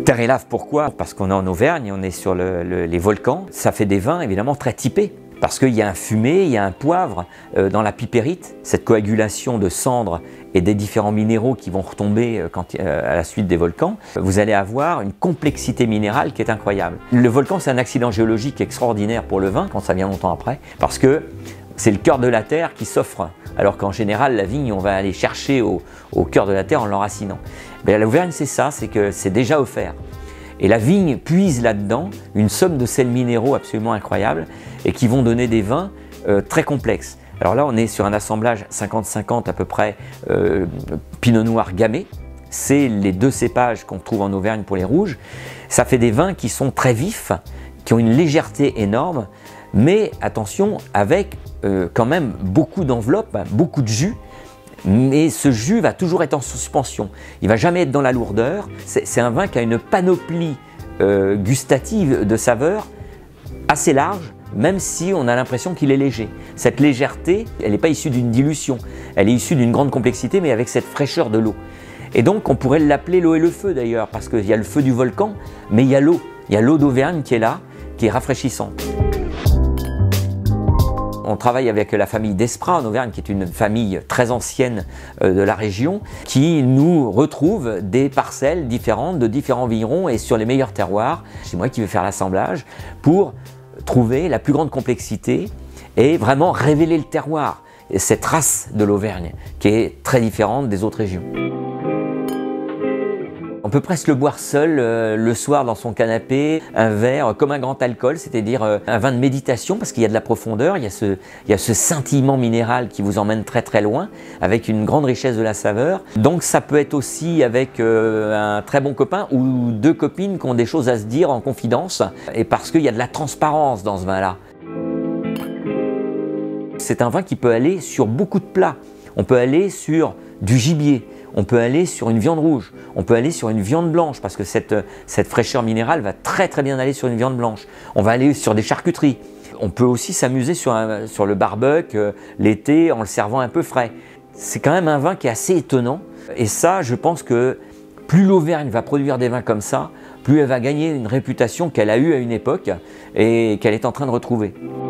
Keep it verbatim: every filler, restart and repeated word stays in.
Terre et Lave, pourquoi? Parce qu'on est en Auvergne, on est sur le, le, les volcans. Ça fait des vins évidemment très typés. Parce qu'il y a un fumé, il y a un poivre euh, dans la pipérite, cette coagulation de cendres et des différents minéraux qui vont retomber euh, quand, euh, à la suite des volcans, vous allez avoir une complexité minérale qui est incroyable. Le volcan, c'est un accident géologique extraordinaire pour le vin, quand ça vient longtemps après, parce que c'est le cœur de la terre qui s'offre, alors qu'en général, la vigne, on va aller chercher au, au cœur de la terre en l'enracinant. Mais à l'Auvergne, c'est ça, c'est que c'est déjà offert. Et la vigne puise là-dedans une somme de sels minéraux absolument incroyables et qui vont donner des vins euh, très complexes. Alors là, on est sur un assemblage cinquante cinquante à peu près euh, Pinot Noir Gamay. C'est les deux cépages qu'on trouve en Auvergne pour les rouges. Ça fait des vins qui sont très vifs, qui ont une légèreté énorme, mais attention, avec euh, quand même beaucoup d'enveloppe, beaucoup de jus. Mais ce jus va toujours être en suspension, il ne va jamais être dans la lourdeur. C'est un vin qui a une panoplie euh, gustative de saveurs assez large, même si on a l'impression qu'il est léger. Cette légèreté, elle n'est pas issue d'une dilution, elle est issue d'une grande complexité, mais avec cette fraîcheur de l'eau. Et donc on pourrait l'appeler l'eau et le feu d'ailleurs, parce qu'il y a le feu du volcan, mais il y a l'eau, il y a l'eau d'Auvergne qui est là, qui est rafraîchissante. On travaille avec la famille Desprats en Auvergne, qui est une famille très ancienne de la région, qui nous retrouve des parcelles différentes de différents vignerons et sur les meilleurs terroirs. C'est moi qui vais faire l'assemblage pour trouver la plus grande complexité et vraiment révéler le terroir, cette race de l'Auvergne qui est très différente des autres régions. On peut presque le boire seul euh, le soir dans son canapé, un verre comme un grand alcool, c'est-à-dire euh, un vin de méditation parce qu'il y a de la profondeur, il y a, ce, il y a ce scintillement minéral qui vous emmène très très loin avec une grande richesse de la saveur. Donc ça peut être aussi avec euh, un très bon copain ou deux copines qui ont des choses à se dire en confidence et parce qu'il y a de la transparence dans ce vin-là. C'est un vin qui peut aller sur beaucoup de plats. On peut aller sur du gibier, on peut aller sur une viande rouge, on peut aller sur une viande blanche parce que cette, cette fraîcheur minérale va très très bien aller sur une viande blanche. On va aller sur des charcuteries. On peut aussi s'amuser sur, un, sur le barbecue euh, l'été en le servant un peu frais. C'est quand même un vin qui est assez étonnant et ça, je pense que plus l'Auvergne va produire des vins comme ça, plus elle va gagner une réputation qu'elle a eue à une époque et qu'elle est en train de retrouver.